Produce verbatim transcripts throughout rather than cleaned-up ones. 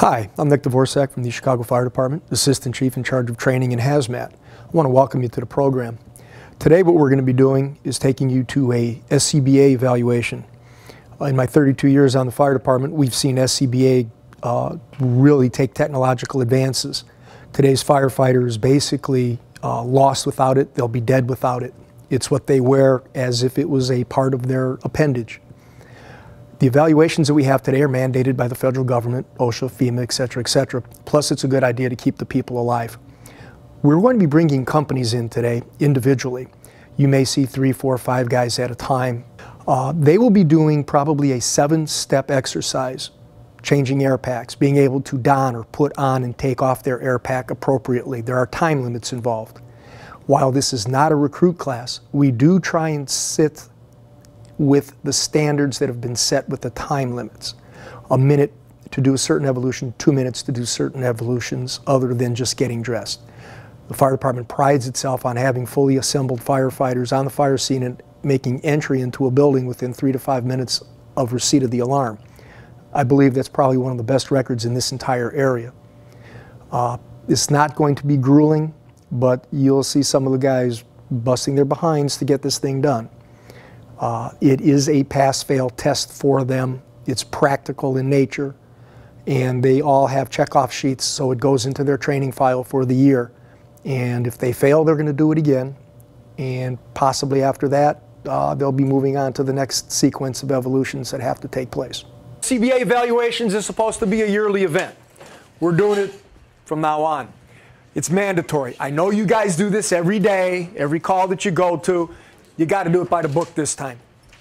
Hi, I'm Nick Dvorak from the Chicago Fire Department, Assistant Chief in charge of training in hazmat. I want to welcome you to the program. Today what we're going to be doing is taking you to a S C B A evaluation. In my thirty-two years on the fire department, we've seen S C B A uh, really take technological advances. Today's firefighter is basically uh, lost without it. They'll be dead without it. It's what they wear as if it was a part of their appendage. The evaluations that we have today are mandated by the federal government, OSHA, FEMA, et cetera, et cetera. Plus, it's a good idea to keep the people alive. We're going to be bringing companies in today individually. You may see three, four, five guys at a time. Uh, they will be doing probably a seven-step exercise, changing air packs, being able to don or put on and take off their air pack appropriately. There are time limits involved. While this is not a recruit class, we do try and sit with the standards that have been set with the time limits. A minute to do a certain evolution, two minutes to do certain evolutions other than just getting dressed. The fire department prides itself on having fully assembled firefighters on the fire scene and making entry into a building within three to five minutes of receipt of the alarm. I believe that's probably one of the best records in this entire area. Uh, it's not going to be grueling, but you'll see some of the guys busting their behinds to get this thing done. Uh, it is a pass-fail test for them. It's practical in nature, and they all have checkoff sheets, so it goes into their training file for the year. And if they fail, they're going to do it again, and possibly after that, uh, they'll be moving on to the next sequence of evolutions that have to take place. C B A evaluations is supposed to be a yearly event. We're doing it from now on. It's mandatory. I know you guys do this every day, every call that you go to. You got to do it by the book this time.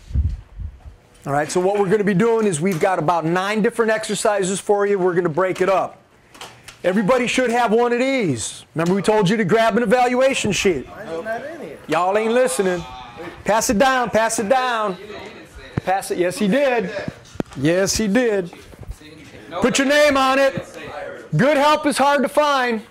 All right, so what we're going to be doing is we've got about nine different exercises for you. We're going to break it up. Everybody should have one of these. Remember we told you to grab an evaluation sheet. Y'all ain't listening. Pass it down, pass it down. Pass it. Yes, he did. Yes, he did. Put your name on it. Good help is hard to find.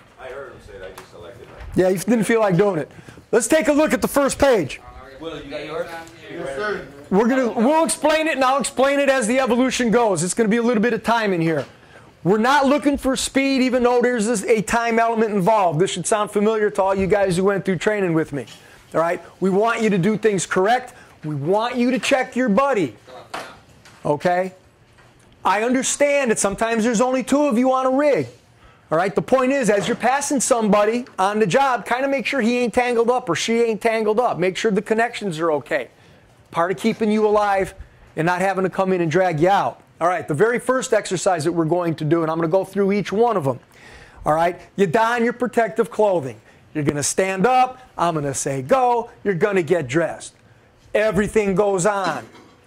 Yeah, you didn't feel like doing it. Let's take a look at the first page. Will, you got yours? Yes, sir. We're gonna, we'll explain it, and I'll explain it as the evolution goes. It's going to be a little bit of time in here. We're not looking for speed, even though there's this, a time element involved. This should sound familiar to all you guys who went through training with me. All right? We want you to do things correct. We want you to check your buddy. Okay? I understand that sometimes there's only two of you on a rig. All right, the point is, as you're passing somebody on the job, kind of make sure he ain't tangled up or she ain't tangled up. Make sure the connections are okay. Part of keeping you alive and not having to come in and drag you out. All right, the very first exercise that we're going to do, and I'm going to go through each one of them. All right, you don your protective clothing. You're going to stand up. I'm going to say go. You're going to get dressed. Everything goes on.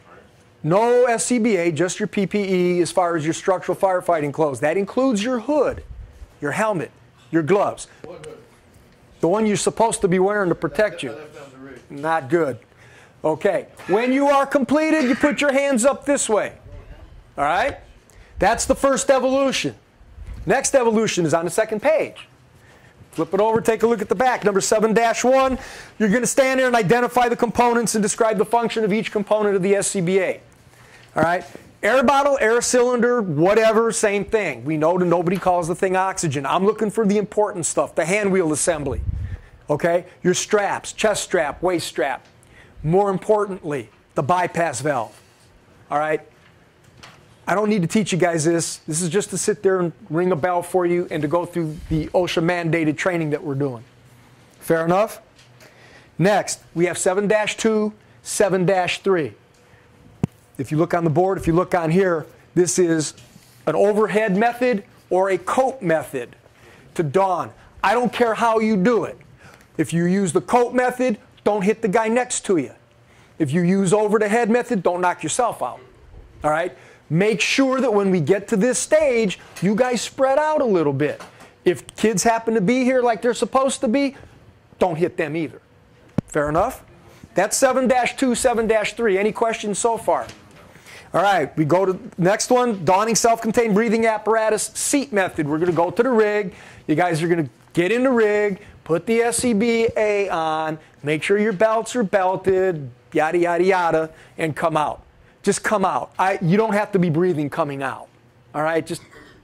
No S C B A, just your P P E as far as your structural firefighting clothes. That includes your hood, your helmet, your gloves. The one you're supposed to be wearing to protect you. Not good. Okay. When you are completed, you put your hands up this way. All right? That's the first evolution. Next evolution is on the second page. Flip it over, take a look at the back. Number seven dash one, you're going to stand there and identify the components and describe the function of each component of the S C B A. All right? Air bottle, air cylinder, whatever, same thing. We know that nobody calls the thing oxygen. I'm looking for the important stuff, the hand wheel assembly. Okay? Your straps, chest strap, waist strap. More importantly, the bypass valve. All right? I don't need to teach you guys this. This is just to sit there and ring a bell for you and to go through the OSHA mandated training that we're doing. Fair enough? Next, we have seven dash two, seven dash three. If you look on the board, if you look on here, this is an overhead method or a coat method to don. I don't care how you do it. If you use the coat method, don't hit the guy next to you. If you use over the head method, don't knock yourself out. All right? Make sure that when we get to this stage, you guys spread out a little bit. If kids happen to be here like they're supposed to be, don't hit them either. Fair enough? That's seven dash two, seven dash three. Any questions so far? All right, we go to the next one, donning self-contained breathing apparatus, seat method. We're going to go to the rig. You guys are going to get in the rig, put the S C B A on, make sure your belts are belted, yada, yada, yada, and come out. Just come out. I, you don't have to be breathing coming out. All right, just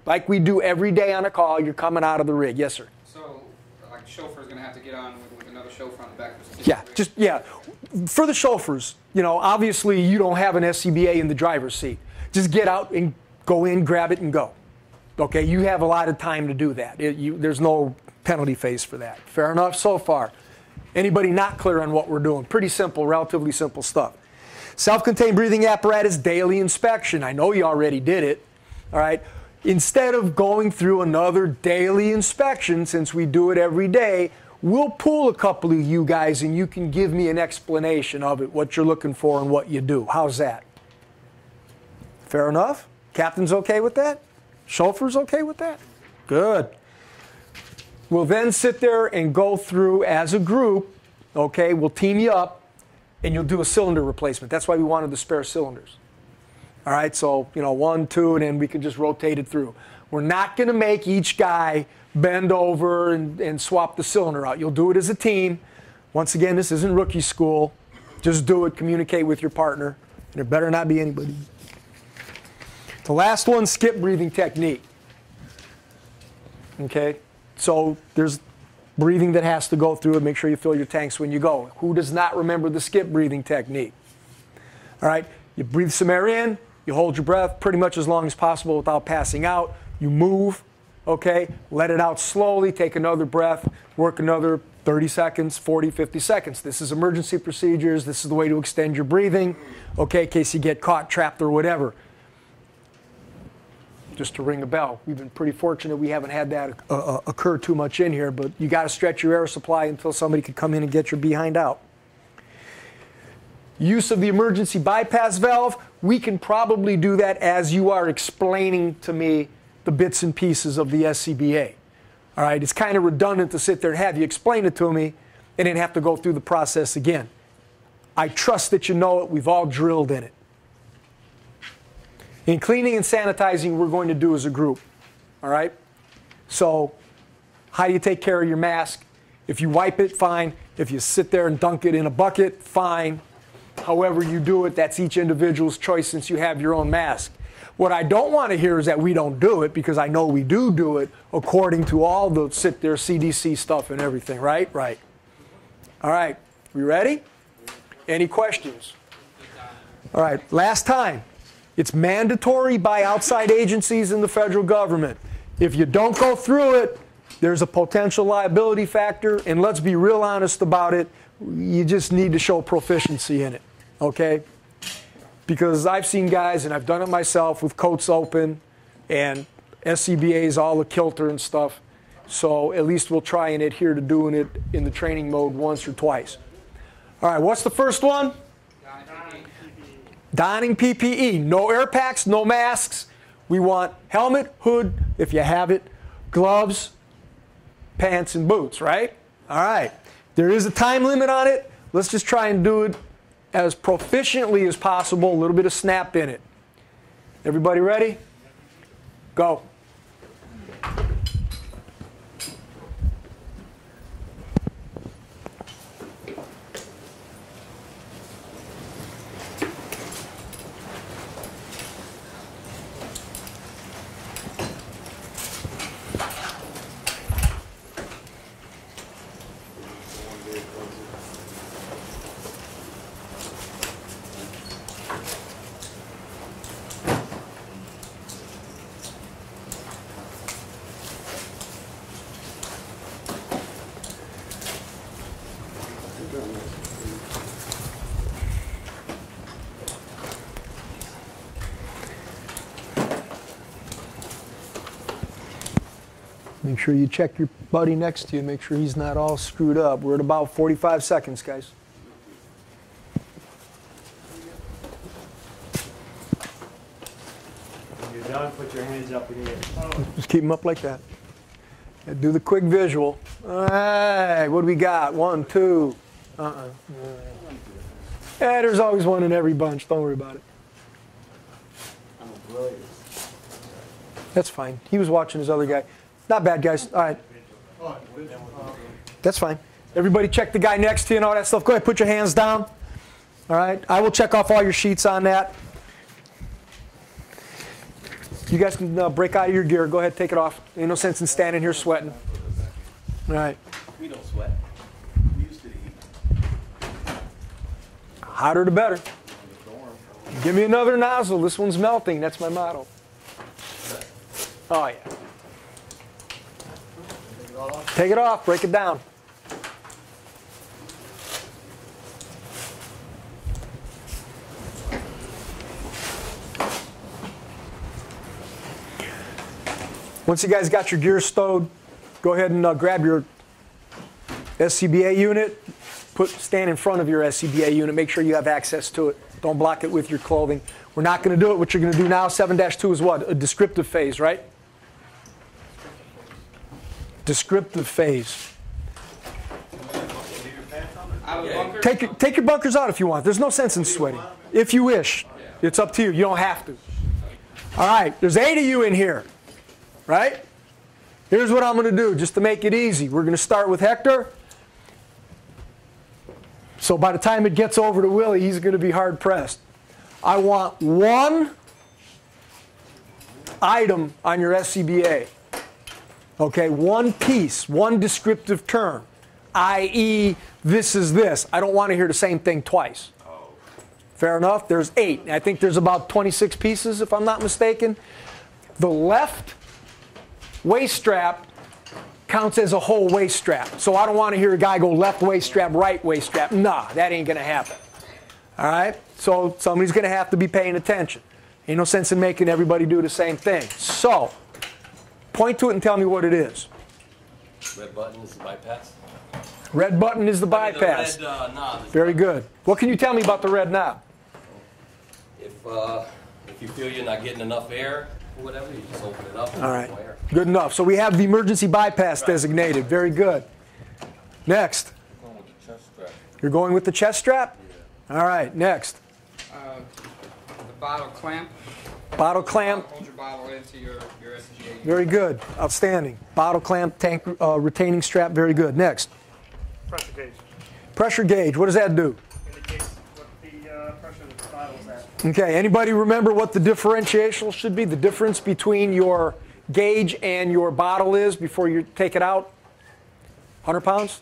like we do every day on a call. You're coming out of the rig. Yes, sir. So, like, the chauffeur's going to have to get on with, with another chauffeur on the back of the Yeah, just, yeah. For the chauffeurs, you know, obviously you don't have an S C B A in the driver's seat. Just get out and go in, grab it, and go. Okay, you have a lot of time to do that. It, you, there's no penalty phase for that. Fair enough so far? Anybody not clear on what we're doing? Pretty simple, relatively simple stuff. Self-contained breathing apparatus daily inspection. I know you already did it, all right? Instead of going through another daily inspection, since we do it every day, we'll pull a couple of you guys and you can give me an explanation of it, what you're looking for and what you do. How's that? Fair enough? Captain's okay with that? Chauffeur's okay with that? Good. We'll then sit there and go through as a group, okay? We'll team you up and you'll do a cylinder replacement. That's why we wanted the spare cylinders. All right, so, you know, one, two, and then we can just rotate it through. We're not going to make each guy bend over and, and swap the cylinder out. You'll do it as a team. Once again, this isn't rookie school. Just do it, communicate with your partner, and there better not be anybody. The last one, skip breathing technique. Okay, so there's breathing that has to go through it. Make sure you fill your tanks when you go. Who does not remember the skip breathing technique? All right, you breathe some air in, you hold your breath pretty much as long as possible without passing out. You move, okay, let it out slowly, take another breath, work another thirty seconds, forty, fifty seconds. This is emergency procedures. This is the way to extend your breathing, okay, in case you get caught, trapped, or whatever. Just to ring a bell. We've been pretty fortunate we haven't had that uh, occur too much in here, but you got to stretch your air supply until somebody can come in and get your behind out. Use of the emergency bypass valve, we can probably do that as you are explaining to me the bits and pieces of the S C B A. All right, it's kind of redundant to sit there and have you explain it to me and then have to go through the process again. I trust that you know it. We've all drilled in it. In cleaning and sanitizing, we're going to do as a group, all right? So how do you take care of your mask? If you wipe it, fine. If you sit there and dunk it in a bucket, fine. However you do it, that's each individual's choice since you have your own mask. What I don't want to hear is that we don't do it, because I know we do do it according to all the sit there C D C stuff and everything, right? Right. All right, we ready? Any questions? All right, last time. It's mandatory by outside agencies in the federal government. If you don't go through it, there's a potential liability factor, and let's be real honest about it, you just need to show proficiency in it, okay? Because I've seen guys, and I've done it myself, with coats open, and S C B As all a kilter and stuff, so at least we'll try and adhere to doing it in the training mode once or twice. All right, what's the first one? Donning P P E, no air packs, no masks. We want helmet, hood, if you have it, gloves, pants, and boots, right? All right. There is a time limit on it. Let's just try and do it as proficiently as possible, a little bit of snap in it. Everybody ready? Go. Make sure you check your buddy next to you, make sure he's not all screwed up. We're at about forty-five seconds, guys. When you're done, put your hands up again. Just keep them up like that. And do the quick visual. All right, what do we got? One, two. Uh-uh. Yeah, there's always one in every bunch. Don't worry about it. That's fine. He was watching his other guy. Not bad, guys. All right. That's fine. Everybody check the guy next to you and all that stuff. Go ahead, put your hands down. All right. I will check off all your sheets on that. You guys can uh, break out of your gear. Go ahead, take it off. Ain't no sense in standing here sweating. All right. We don't sweat. We used to eat. Hotter the better. Give me another nozzle. This one's melting. That's my motto. Oh, yeah. Take it off. Break it down. Once you guys got your gear stowed, go ahead and uh, grab your S C B A unit. Put, stand in front of your S C B A unit. Make sure you have access to it. Don't block it with your clothing. We're not going to do it. What you're going to do now, seven dash two is what? A descriptive phase, right? Descriptive phase. Take your, take your bunkers out if you want. There's no sense in sweating. If you wish. It's up to you. You don't have to. All right. There's eight of you in here. Right? Here's what I'm going to do just to make it easy. We're going to start with Hector. So by the time it gets over to Willie, he's going to be hard pressed. I want one item on your S C B A. Okay, one piece, one descriptive term, that is this is this. I don't want to hear the same thing twice. Fair enough? There's eight. I think there's about twenty-six pieces if I'm not mistaken. The left waist strap counts as a whole waist strap. So I don't want to hear a guy go left waist strap, right waist strap. Nah, that ain't going to happen. All right? So somebody's going to have to be paying attention. Ain't no sense in making everybody do the same thing. So point to it and tell me what it is. Red button is the bypass. Red button is the bypass. The red, uh, knob is Very good. What can you tell me about the red knob? If, uh, if you feel you're not getting enough air or whatever, you just open it up and All there's right. no air. Good enough. So we have the emergency bypass designated. Very good. Next. Going with the chest strap. You're going with the chest strap? All right. Next. Uh, the bottle clamp. Bottle clamp. Hold your bottle into your, your S G A. Very good. Outstanding. Bottle clamp, tank uh, retaining strap. Very good. Next. Pressure gauge Pressure gauge. What does that do? indicates what the uh, pressure of the bottle's at. Okay. Anybody remember what the differential should be? The difference between your gauge and your bottle is before you take it out? one hundred pounds?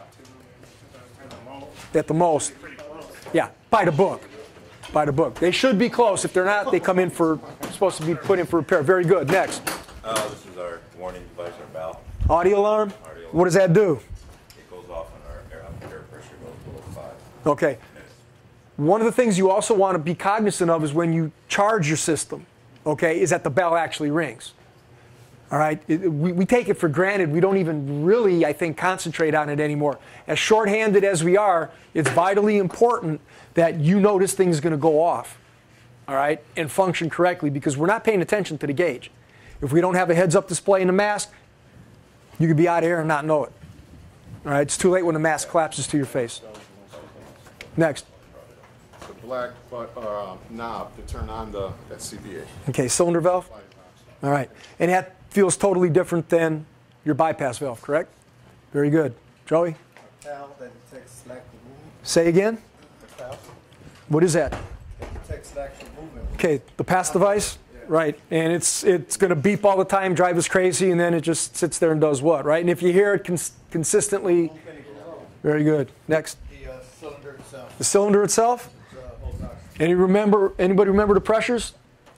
At the most. Yeah. By the book. By the book. They should be close. If they're not, they come in for, supposed to be put in for repair. Very good. Next. Oh, this is our warning device, our valve. Audio alarm. Audio alarm. What does that do? It goes off when our air, air pressure goes below five. Okay. One of the things you also want to be cognizant of is when you charge your system, okay, is that the bell actually rings. All right? It, we, we take it for granted. We don't even really, I think, concentrate on it anymore. As shorthanded as we are, it's vitally important that you know this thing is going to go off, all right, and function correctly because we're not paying attention to the gauge. If we don't have a heads-up display in the mask, you could be out of air and not know it. All right? It's too late when the mask collapses to your face. Next. The black uh, knob to turn on the S C B A. Okay, cylinder valve? All right. And that feels totally different than your bypass valve, correct? Very good. Joey? Valve that detects slack to movement. Say again? The valve What is that? that detects slack to movement. Okay, the pass device? Right. And it's it's going to beep all the time, drive us crazy, and then it just sits there and does what, right? And if you hear it cons consistently, very good. Next. The uh, cylinder itself. The cylinder itself? Uh, holds oxygen. Any remember, anybody remember the pressures?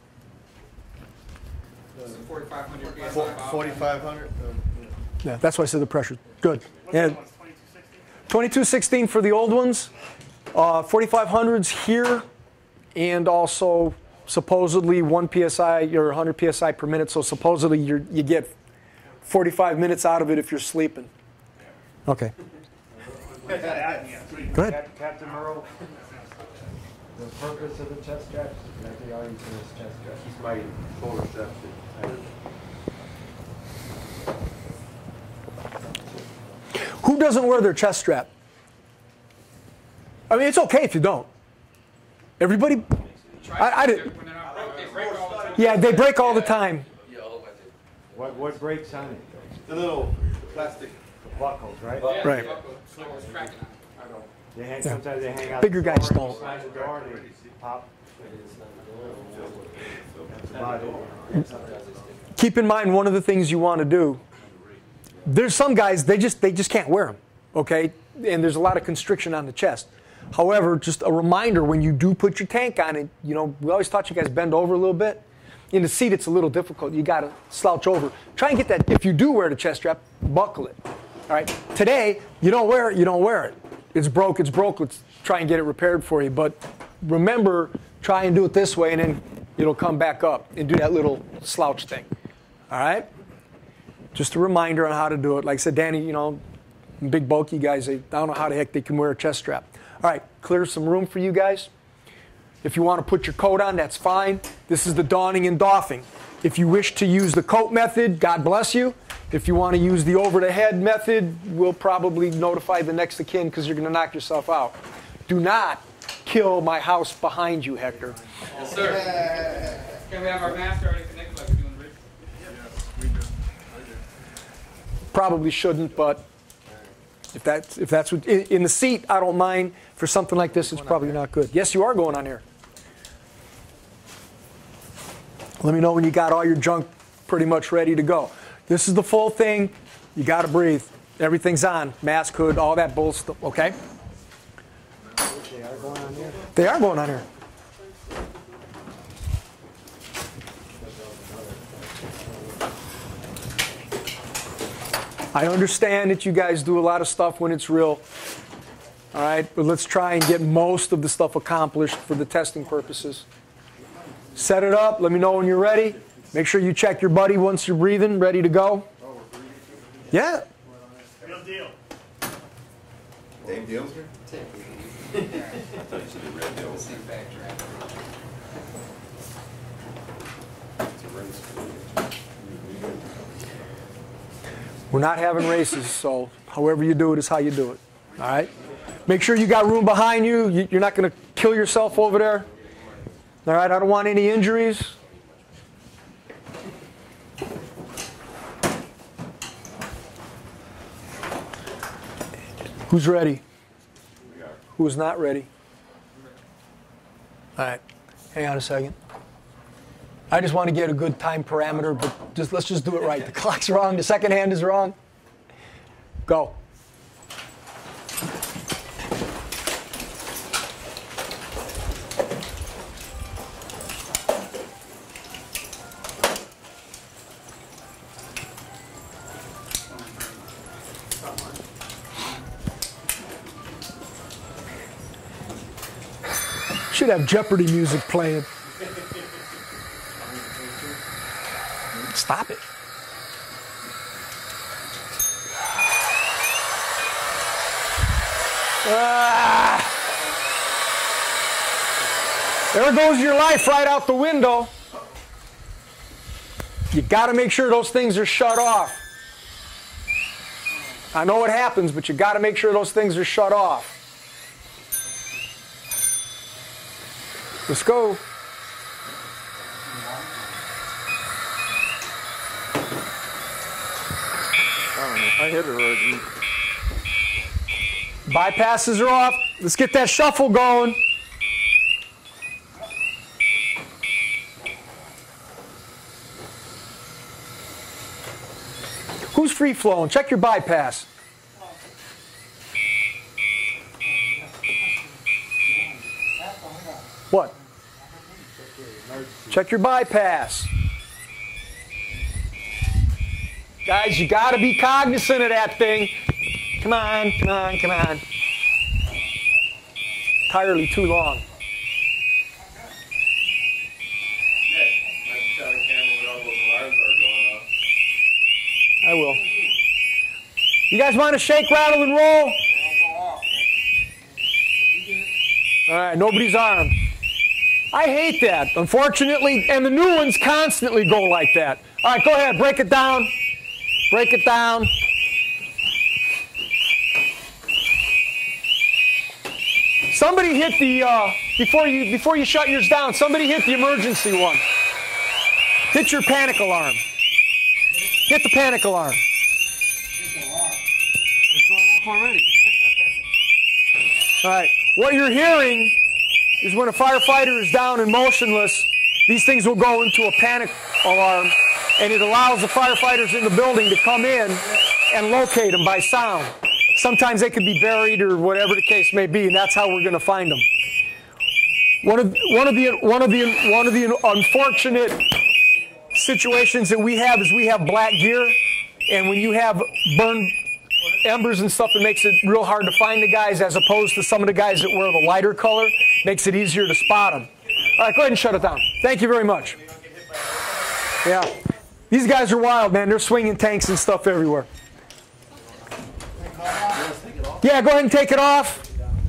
forty-five hundred P S I Four- bottle. forty-five hundred. Uh, Yeah, that's why I said the pressure. Good. What's And that one? twenty-two sixty? twenty-two sixteen for the old ones, uh, forty-five hundreds here, and also supposedly one P S I or one hundred P S I per minute, so supposedly you're, you get forty-five minutes out of it if you're sleeping. Okay. Go ahead. Cap- Captain Merle, the purpose of the chest straps, that they are using this chest strap. This might photoshop Who doesn't wear their chest strap? I mean, it's okay if you don't. Everybody, I, I did. When they're not broke, they break all the time. Yeah, they break all the time. Yeah, I'll let you- What, what breaks on it? The little plastic. The buckles, right? Yeah, Right. the buckle, someone's cracking on it. They hang, sometimes they hang out. Bigger the guys door, don't. Slide the door, and they pop. Keep in mind one of the things you want to do. There's some guys, they just they just can't wear them, okay? And there's a lot of constriction on the chest. However, just a reminder, when you do put your tank on it, you know, we always taught you guys bend over a little bit. In the seat, it's a little difficult. You got to slouch over. Try and get that, if you do wear the chest strap, buckle it. All right? Today, you don't wear it, you don't wear it. It's broke, it's broke. Let's try and get it repaired for you. But remember, try and do it this way, and then it'll come back up and do that little slouch thing. All right? Just a reminder on how to do it. Like I said, Danny, you know, big bulky guys, they, I don't know how the heck they can wear a chest strap. All right, clear some room for you guys. If you want to put your coat on, that's fine. This is the donning and doffing. If you wish to use the coat method, God bless you. If you want to use the over-the-head method, we'll probably notify the next of kin because you're going to knock yourself out. Do not kill my house behind you, Hector. Yes, sir. Can we have our mask already connected like we're doing the rig? Yes, we do. I do. Probably shouldn't, but if that's, if that's what, in, in the seat, I don't mind. For something like this, it's probably not good. Yes, you are going on here. Let me know when you got all your junk pretty much ready to go. This is the full thing. You got to breathe. Everything's on. Mask, hood, all that bull stuff, okay? They are going on here. They are going on here. I understand that you guys do a lot of stuff when it's real. All right, but let's try and get most of the stuff accomplished for the testing purposes. Set it up. Let me know when you're ready. Make sure you check your buddy once you're breathing, ready to go. Yeah. Real deal. Dave Deals here? Same factory. We're not having races, so however you do it is how you do it. All right? Make sure you got room behind you. You're not going to kill yourself over there. All right? I don't want any injuries. Who's ready? Who's not ready? All right. Hang on a second. I just want to get a good time parameter, but just let's just do it right. The clock's wrong. The second hand is wrong. Go. Should have Jeopardy music playing. Stop it. Ah. There goes your life right out the window. You got to make sure those things are shut off. I know it happens, but you got to make sure those things are shut off. Let's go. I hit it already. Bypasses are off. Let's get that shuffle going. Who's free flowing? Check your bypass. What? Check your bypass. Guys, you got to be cognizant of that thing. Come on, come on, come on. Entirely too long. I will. You guys want to shake, rattle, and roll? All right, nobody's armed. I hate that, unfortunately, and the new ones constantly go like that. All right, go ahead, break it down. Break it down. Somebody hit the, uh, before you, before you shut yours down, somebody hit the emergency one. Hit your panic alarm. Hit the panic alarm. It's going off already. All right, what you're hearing is when a firefighter is down and motionless, these things will go into a panic alarm, and it allows the firefighters in the building to come in and locate them by sound. Sometimes they could be buried or whatever the case may be, and that's how we're going to find them. One of, one of the one of the one of the unfortunate situations that we have is we have black gear, and when you have burned embers and stuff, it makes it real hard to find the guys, as opposed to some of the guys that wear the lighter color. Makes it easier to spot them. All right, go ahead and shut it down. Thank you very much. Yeah, these guys are wild, man. They're swinging tanks and stuff everywhere. Yeah, go ahead and take it off.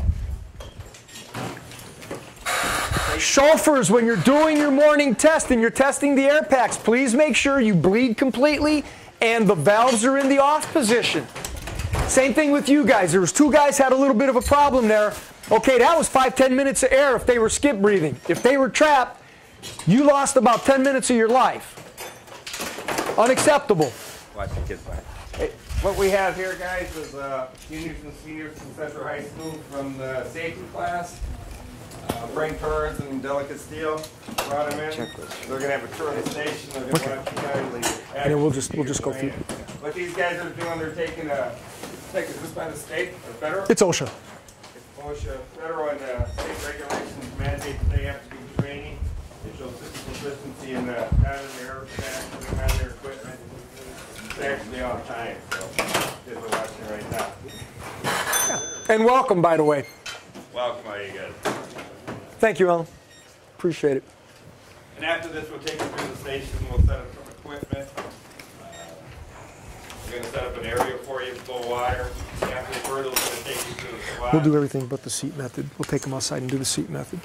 Chauffeurs, when you're doing your morning test and you're testing the air packs, please make sure you bleed completely and the valves are in the off position. Same thing with you guys. There was two guys had a little bit of a problem there. Okay, that was five, ten minutes of air if they were skip breathing. If they were trapped, you lost about ten minutes of your life. Unacceptable. Watch the kids back. Hey, what we have here, guys, is uh, juniors and seniors from Central High School from the safety class. Uh, Frank Torres and Delicate Steel brought them in. Checklist. They're going to have a tour of the station. They're going to want you guys leave. And then we'll just we'll just go through. What these guys are doing, they're taking a, taking this by the state or federal. It's OSHA. OSHA, federal and uh, state regulations mandate that they have to do training. It shows physical consistency in the out of their aircraft, out of their equipment. It's actually on time, so kids are watching right now. Yeah. And welcome, by the way. Welcome, how you guys? Thank you, Alan. Appreciate it. And after this, we'll take you through the station. We'll set up some equipment. Uh, we're going to set up an area for you, blow wire. After the further, we're going to take you through the squad. We'll do everything but the seat method. We'll take them outside and do the seat method.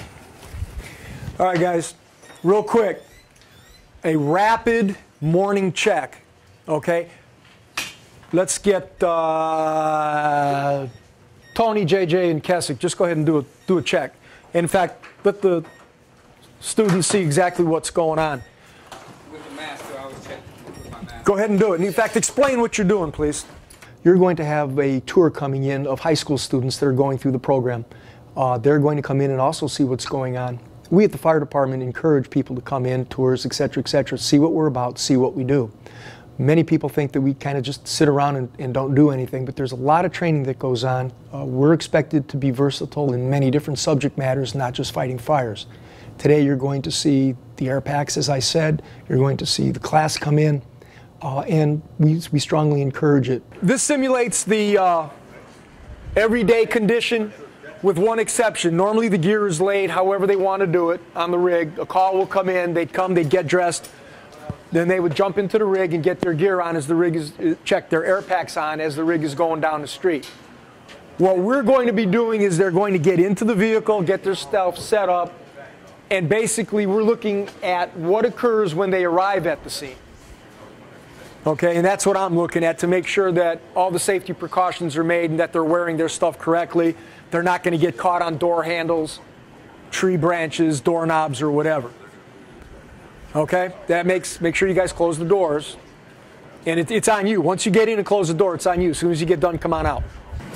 All right, guys, real quick. A rapid morning check, okay? Let's get uh, Tony, J J, and Kessick. Just go ahead and do a, do a check. In fact, let the students see exactly what's going on. With the mask, so I always check with my mask. Go ahead and do it. And in fact, explain what you're doing, please. You're going to have a tour coming in of high school students that are going through the program. Uh, they're going to come in and also see what's going on. We at the fire department encourage people to come in, tours, et cetera, et cetera, see what we're about, see what we do. Many people think that we kind of just sit around and, and don't do anything, but there's a lot of training that goes on. Uh, we're expected to be versatile in many different subject matters, not just fighting fires. Today you're going to see the air packs, as I said. You're going to see the class come in, uh, and we, we strongly encourage it. This simulates the uh, everyday condition with one exception. Normally the gear is laid however they want to do it on the rig. A call will come in, they'd come, they'd get dressed. Then they would jump into the rig and get their gear on as the rig is, check their air packs on as the rig is going down the street. What we're going to be doing is they're going to get into the vehicle, get their stuff set up, and basically we're looking at what occurs when they arrive at the scene. Okay, and that's what I'm looking at to make sure that all the safety precautions are made and that they're wearing their stuff correctly. They're not going to get caught on door handles, tree branches, doorknobs, or whatever. Okay, that makes, make sure you guys close the doors. And it, it's on you. Once you get in and close the door, it's on you. As soon as you get done, come on out.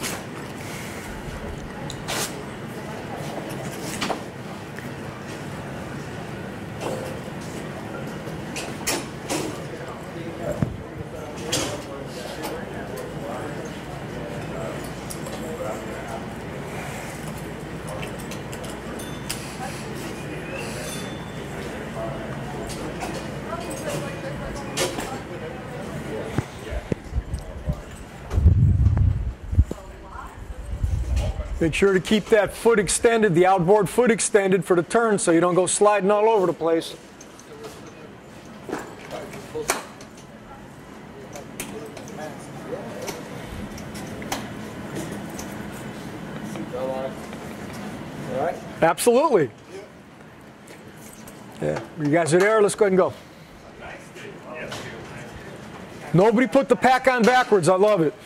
Make sure to keep that foot extended, the outboard foot extended for the turn so you don't go sliding all over the place. All right? Absolutely. Yeah, you guys are there, let's go ahead and go. Nobody put the pack on backwards, I love it.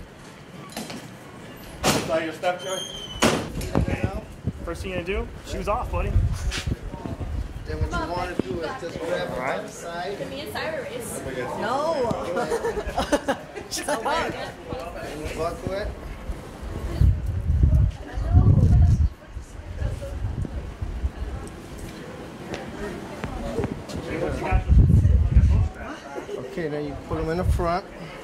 Saw your stuff, Joey? First thing you gonna do, shoes off, buddy. Then what you want to do is just grab it by the side. Give me a cyber race. No. Shut up. And buckle it. Okay, then you put them in the front.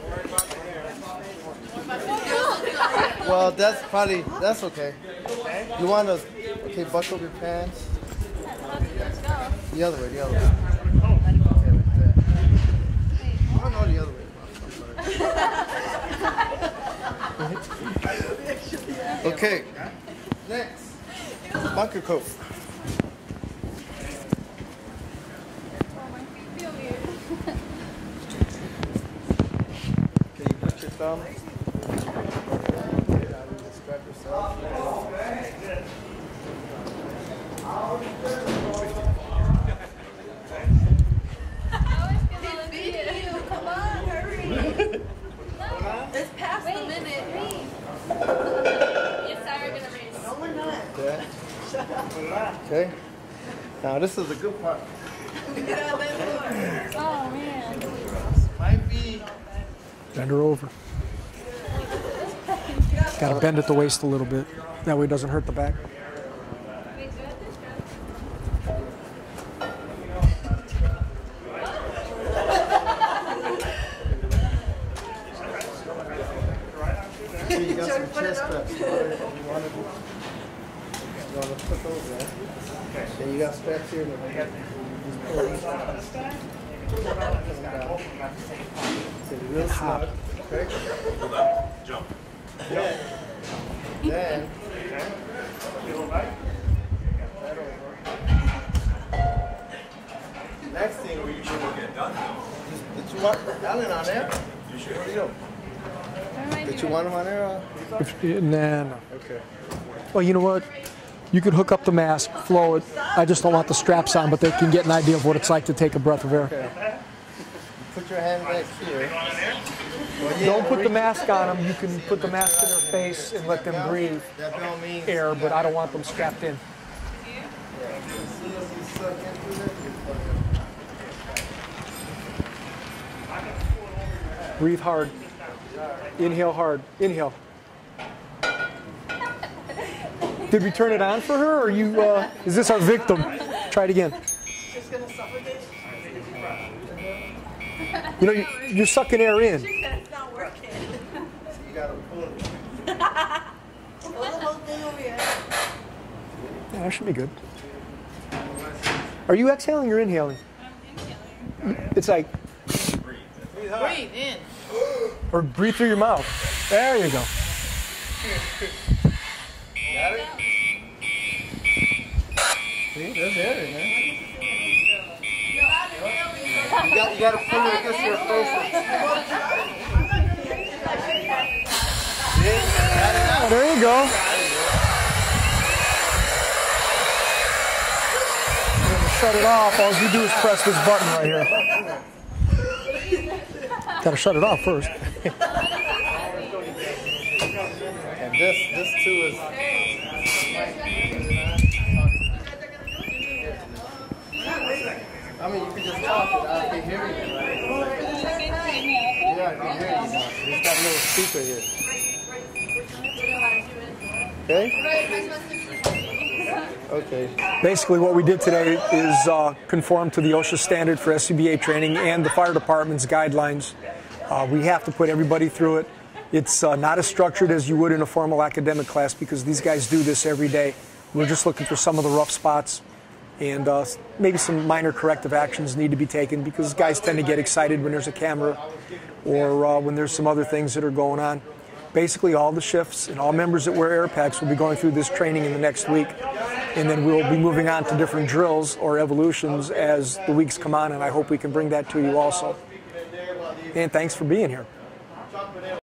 Well, that's probably, that's okay. You want to, okay, buckle your pants. The other way, the other way. Okay, like that. Oh, no, the other way. Okay, next, bunker coat. Okay, you put your thumb. Strap yourself. Come on, hurry. It's past the minute. Yes, I are gonna race. No, we're not. Okay. Okay. Now this is a good part. Oh man. Might be. Bend her over. Got to bend at the waist a little bit. That way it doesn't hurt the back. Okay, you got some chest straps. You want to, you want to put those there. Okay, you got straps here. Just pull these out. So real snug. Okay. Jump. Then, then next thing we should Get done now. did you want Alan on there? You should. What do you know? Did you want him on there? Uh, If, nah, no. okay. Well, you know what? You could hook up the mask, flow it. I just don't want the straps on, but they can get an idea of what it's like to take a breath of air. Okay. Put your hand back here. Well, yeah, Don't put the reach- mask on them. You can put the mask in their face and let them breathe That bell means air, but I don't want them strapped in. as soon as you suck into it, you fucking- Breathe hard. Inhale hard. Inhale. Did we turn it on for her, or you? Uh, is this our victim? Try it again. Just gonna suffocate. You know, you, you're sucking air in. It's not working. you gotta pull it. Pull the whole thing over here. Yeah, that should be good. Are you exhaling or inhaling? I'm inhaling. It's like, Breathe in. or breathe through your mouth. There you go. Got it? See, there's air in there. You got, you got to pull it against your throat. Oh, there you go. We're gonna shut it off. All you do is press this button right here. Gotta shut it off first. And this, this too is. I mean, you can just talk it. I can hear you. Yeah, I can hear you now. It's got a little speaker here. Okay? Okay. Basically, what we did today is uh, conform to the OSHA standard for S C B A training and the fire department's guidelines. Uh, we have to put everybody through it. It's uh, not as structured as you would in a formal academic class because these guys do this every day. We're just looking for some of the rough spots, and uh, maybe some minor corrective actions need to be taken because guys tend to get excited when there's a camera or uh, when there's some other things that are going on. Basically, all the shifts and all members that wear air packs will be going through this training in the next week, and then we'll be moving on to different drills or evolutions as the weeks come on, and I hope we can bring that to you also. And thanks for being here.